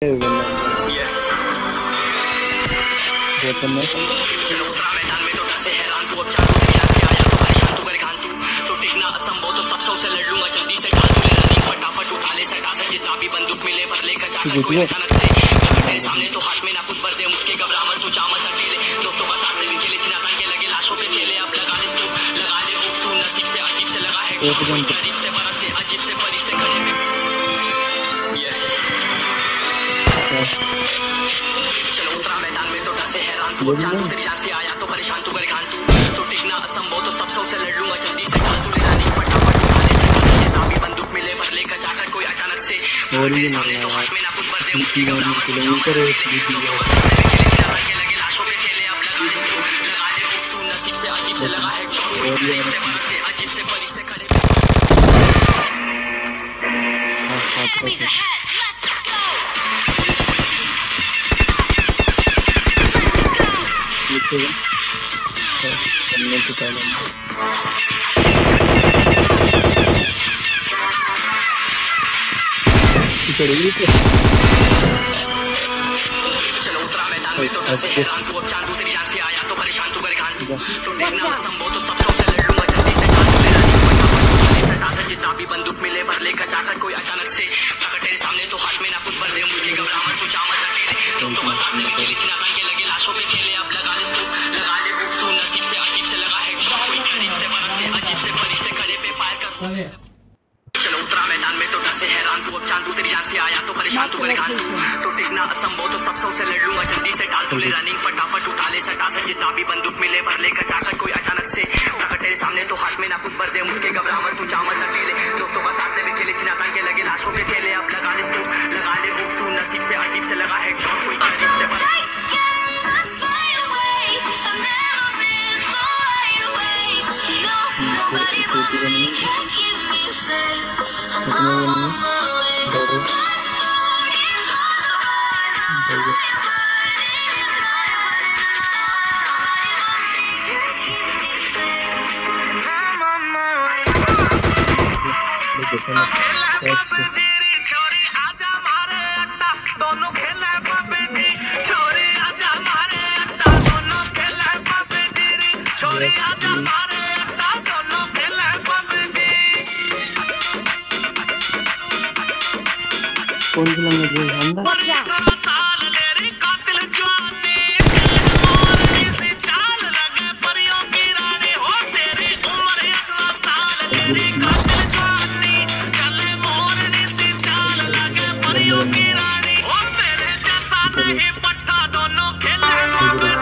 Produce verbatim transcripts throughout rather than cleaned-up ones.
सामने तो हाथ में ना कुछ भर दे मुझके घबरावट तू जामत अकेले दोस्तों बस आते भी खेले चिना के लगे लाशों पे खेले अब लगा ले इसको लगा ले हुक सुन नसीब से अजीब से लगा है कोई गरीब से बरस से अजीब से फरिश्ते खड़े में चलो उतरा मैदान में तो डर से हैरान तू जान तू तेरी जान से आया तो परेशान तू कर खान तू तो टिकना असंभव तो सब सौ से लड़ लूंगा जल्दी से काल तू लेना नहीं फटाफट उठा ले ताबी बंदूक मिले भर लेकर जाकर कोई अचानक से तेरे सामने तो हाथ में ना कुछ भर दे मुट्ठी घबराहट तू जामत अकेले दोस्तों बस आते भी खेले चिना के लगे लाशों पे खेले अब लगा ले इसको लगा ले हुक सुन नसीब से अजीब से लगा है कोई गरीब से बरस से अजीब से फरिश्ते खड़े Enemies ahead! Let's go! चलो उतरा मैदान में तो डर से हैरान तू अब चांद तू तेरी जान से आया तो परेशान तू कर खान तू तो देखना असंभव तो सब सौ से लड़ लूंगा जल्दी से काल तू लेना नहीं फटाफट जितना भी बंदूक मिले भर लेकर जाकर कोई अचानक से तेरे सामने तो हाथ में ना कुछ भर दे मुझे घबराहट तू जामत अकेले दोस्तों बस आते भी खेले चिना के लगे लाशों पे खेले अब लगा ले इसको लगा ले हुक सुन नसीब से अजीब से लगा है कोई गरीब से बरस से अजीब से फरिश्ते खड़े पे फायर कर चलो उतरा मैदान में तो डर से हैरान तू अब चांद तू तेरी जान से आया तो परेशान तू कर खान तू तो टिकना असंभव तो सब सौ से लड़ लूंगा जल्दी से टाल तू ले रनिंग फटाफट उठा ले सटा से जितना भी बंदूक मिले भर लेकर जाकर कोई अचानक से तेरे सामने तो हाथ में ना कुछ भर दे मुझके घबराहट तू जामत अकेले दोस्तों बस आते भी खेले चिना के लगे लाशों पे खेले अब लगा ले इसको लगा ले हुक सुन नसीब से अजीब से लगा है कोई गरीब से बरस छोरी आजा मारे अड्डा दोनों खेले पबजी छोरी आजा मारे अड्डा दोनों खेले पबजी छोरी आजा मारे अड्डा दोनों खेले पबजी कौन सी लैंग्वेज है अंदर साल लेरी कातिल जवानी मोरनी सी चाल लगे परियों की रानी हो तेरी उम्र अठारह साल लेरी कातिल जवानी चले मोरनी सी चाल लगे परियों की रानी हो मेरे जैसा नहीं पट्टा दोनों खेले पबजी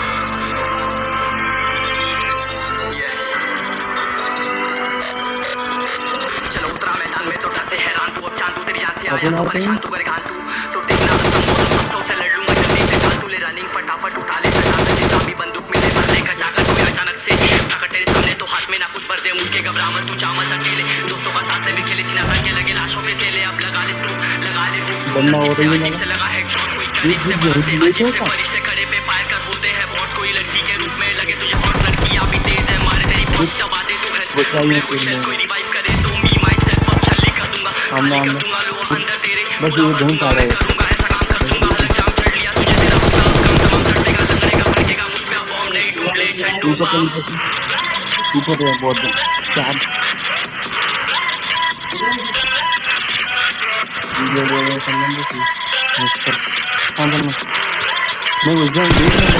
चलो उतरा मैदान में तो डर से हैरान तू अब चांद तू तेरी जान से आया तो परेशान तू कर खान तू तो टिकना असंभव तो सब सौ से लड़ लूंगा जल्दी से काल तू ले रनिंग फटाफट उठा ले सटा से जितना भी बंदूक मिले भर लेकर जाकर कोई अचानक से तेरे सामने तो हाथ में ना कुछ भर दे मुझके घबराहट तू जामत अकेले दोस्तों बस आते भी खेले चिना के लगे लाशों पे खेले अब लगा ले इसको लगा ले हुक सुन नसीब से अजीब से लगा है कोई गरीब से बरस से अजीब से फरिश्ते खड़े पे फायर कर होते हैं बॉस कोई लड़की के रूप में लगे तुझे बहुत लड़कियां भी तेज है मारे तेरी बहुत दबा दे तू है कोई शेल कोई रिवाइव करे तो मी माई सेल्फ अब छल्ली कर दूंगा खाली कर दूंगा लो अंदर तेरे बस ये बहुत आ रहा है करूंगा ऐसा काम कर दूंगा हलक जाम चढ़ लिया तुझे तेरा होगा कम तमाम चढ़ेगा लड़ेगा भड़केगा मुझ पे बॉम्ब नहीं ढूंढ ले झंडू बम ऊपर है बहुत चार वीडियो दे रहे संबंध से मिस्टर अंदर में मैं उस दिन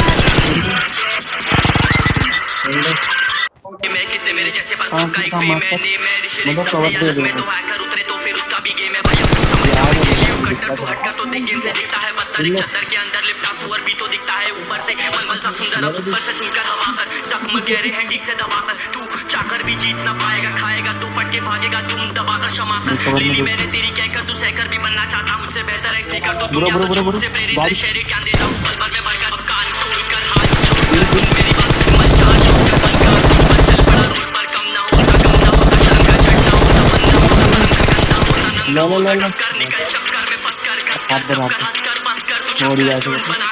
मैं कितने मेरे जैसे पर सबका एक भी मैंने मेरी शिरिक सबसे अलग में तो हैकर उतरे तो फिर उसका भी गेम है भाई अब तू समझ जा के लिए कट्टर तो हटकर तो देख गेम से दिखता है बदतर एक चद्दर के अंदर लिपटा सुअर भी तो दिखता है ऊपर से मलमल सा सुंदर अब ऊपर से सुनकर हवा कर जख्म गहरे हैं ठीक से दबाकर तू चाकर भी जीत ना पाएगा खाएगा तू फट के भागेगा तुम दबाकर क्षमा कर लीली मैंने तेरी कहकर तू सहकर भी बनना चाहता मुझसे बेहतर है फिकर तो दुनिया को झूठ से प्रेरित है शेरे क्या देता हूं पल भर में बढ़कर अब कान खोल कर हाथ छोड़कर सुन मेरी बात मत चाह छोड़कर बनकर चल पड़ा रोड पर कम ना हो कम ना हो शर्म का चढ़ना हो तमन्ना हो गंदा हो नंगा हो कर निकल चक्कर में फंस कर कर कर हंस कर बस कर तुझे बना